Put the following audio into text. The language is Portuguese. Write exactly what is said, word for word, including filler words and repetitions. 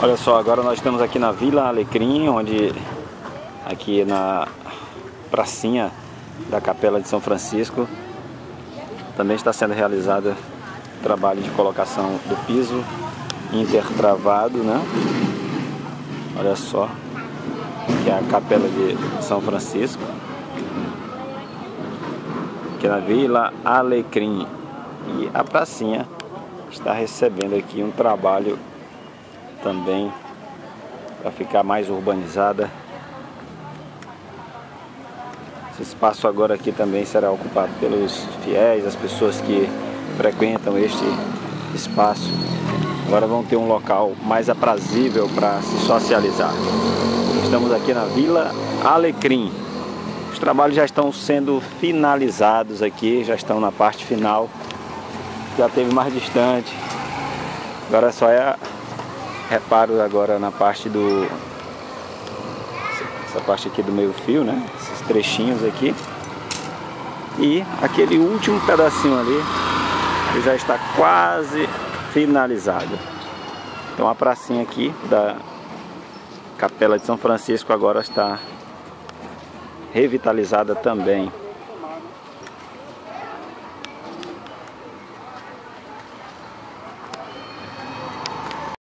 Olha só, agora nós estamos aqui na Vila Alecrim, onde aqui na pracinha da Capela de São Francisco também está sendo realizado o trabalho de colocação do piso intertravado, né? Olha só, que é a Capela de São Francisco, aqui na Vila Alecrim, e a pracinha está recebendo aqui um trabalho também para ficar mais urbanizada. Esse espaço agora aqui também será ocupado pelos fiéis, as pessoas que frequentam este espaço. Agora vão ter um local mais aprazível para se socializar. Estamos aqui na Vila Alecrim. Os trabalhos já estão sendo finalizados aqui, já estão na parte final. Já teve mais distante. Agora só é reparo agora na parte do... essa parte aqui do meio fio, né? Esses trechinhos aqui. E aquele último pedacinho ali, que já está quase finalizado. Então a pracinha aqui da Capela de São Francisco agora está revitalizada também.